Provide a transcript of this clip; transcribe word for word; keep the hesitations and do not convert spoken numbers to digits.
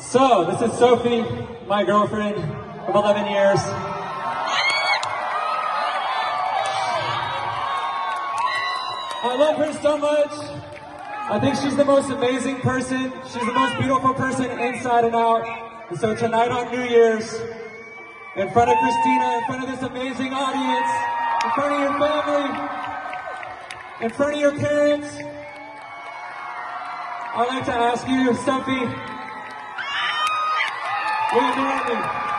So, this is Sophie, my girlfriend of eleven years. I love her so much. I think she's the most amazing person. She's the most beautiful person inside and out. And so tonight on New Year's, in front of Christina, in front of this amazing audience, in front of your family, in front of your parents, I'd like to ask you, Sophie, will you marry me?